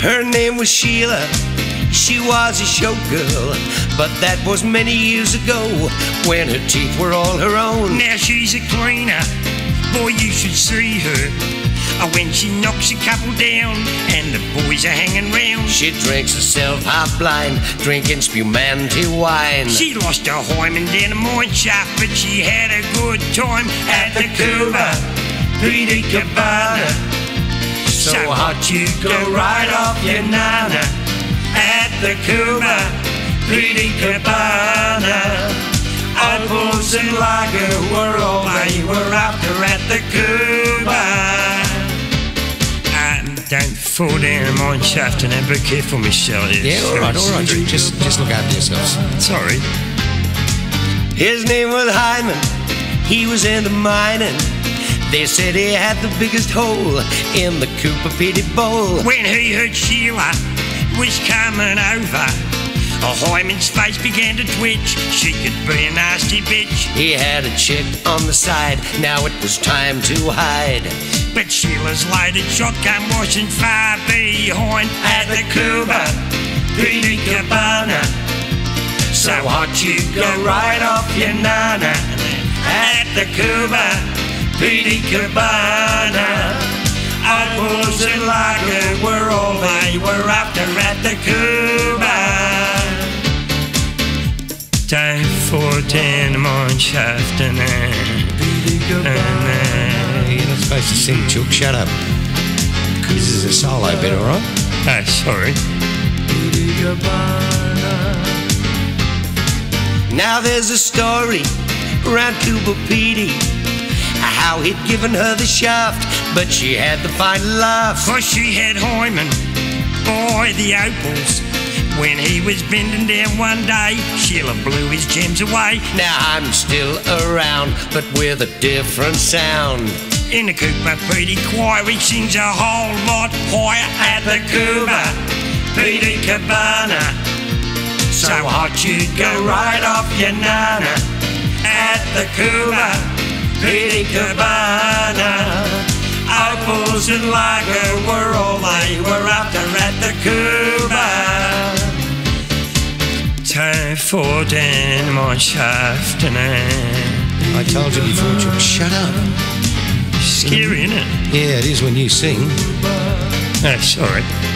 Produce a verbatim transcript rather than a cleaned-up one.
Her name was Sheila, she was a showgirl, but that was many years ago when her teeth were all her own. Now she's a cleaner, boy you should see her. Oh, when she knocks a couple down and the boys are hanging round. She drinks herself half blind, drinking spumante wine. She lost her hymen down a mine shaft, but she had a good time at the Cuba Petey Cabana. So hot you go right off your nana at the Cuba Petey Cabana. Opals and lager were all they were after at the Cuba. Don't fall down a mine shaft and be careful, Michelle. Yeah, all right, all right. Just, just look after yourselves. Sorry. His name was Hyman. He was into mining. They said he had the biggest hole in the Cooper Petey bowl. When he heard Sheila was coming over, a Hyman's face began to twitch. She could be a nasty bitch. He had a chick on the side. Now it was time to hide. But Sheila's loaded shotgun wasn't far behind at the Cuba Petey Cabana. So hot you go right off your nana at the Cuba Petey Cabana. Opals and lager were all they were after at the Cuba. Don't fall down the mine shaft and then You're not supposed to sing, Chook. Shut up. This is a solo bit, all right? Oh, sorry. Now there's a story around Cooper Petey, how he'd given her the shaft, but she had the final laugh. For she had Hyman, boy, the opals. When he was bending down one day, Sheila blew his gems away. Now I'm still around, but with a different sound. In the Cooper Petey choir, he sings a whole lot higher at the Cuba Petey Cabana. So hot you'd go right off your nana at the Cuba Petey Cabana. Opals and lager were all they were after at the Cuba. Don't fall down my shaft and I told you before, Chook. Shut up. Scary, isn't it? Yeah, it is when you sing. Oh, sorry.